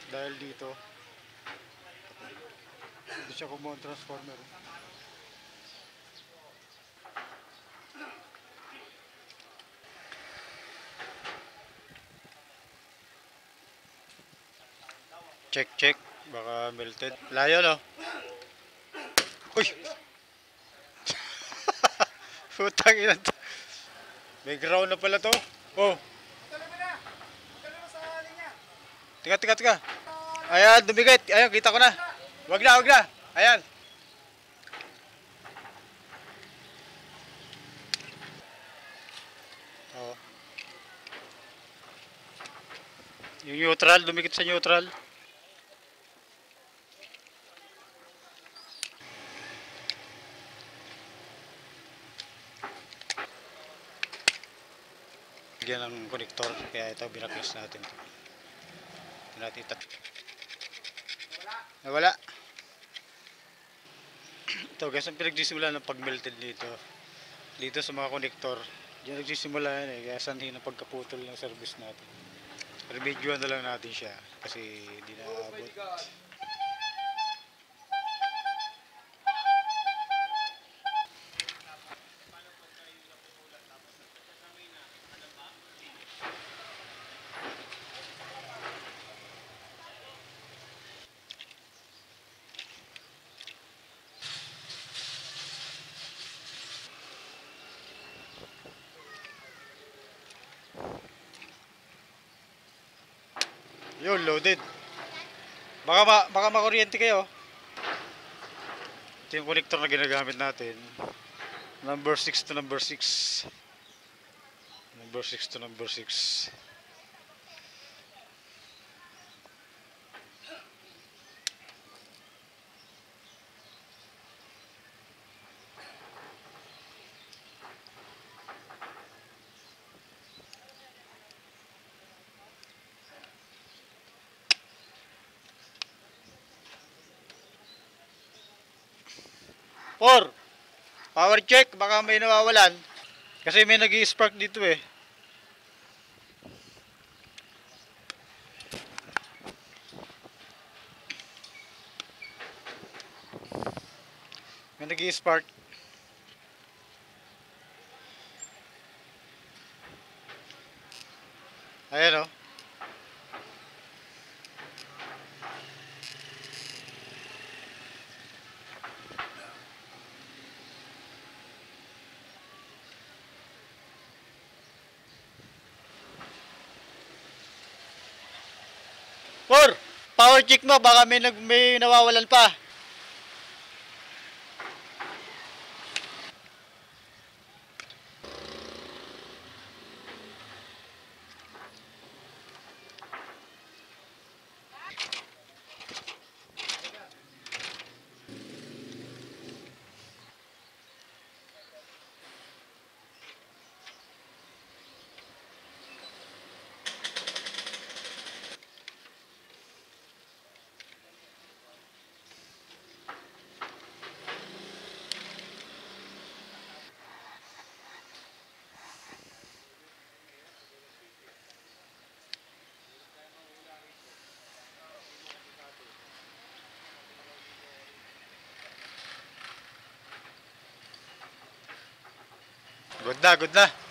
Dahil dito, hindi siya kumuha ng transformer. Check, check. Baka melted. Layo, no? Uy! Putang ina to. May ground na pala to. Oh. Tika, tika, tika. Ayan, dumigit. Ayan, kita ko na. Wag na, wag na. Ayan. Oh. Yung neutral, dumikit sa neutral. Yan ang connector, kaya ito binaklas natin. Natin ito. Nawala. Ito guys, ang pinagsisimula ng pag-melted dito. Dito sa mga connector. Diyan nagsisimula yan eh, kaya sanhin ang pagkaputol ng service natin. Remedyoan na lang natin siya kasi hindi na aabot. Yun, loaded. Baka makuryente kayo. Ito yung connector na ginagamit natin. Number 6 to number 6. Number 6 to number 6. Power check, baka may nawawalan. Kasi may nag-i-spark dito eh. May nag-i-spark. Ayan o. Power check mo, baka may nawawalan pa. Good na, good na.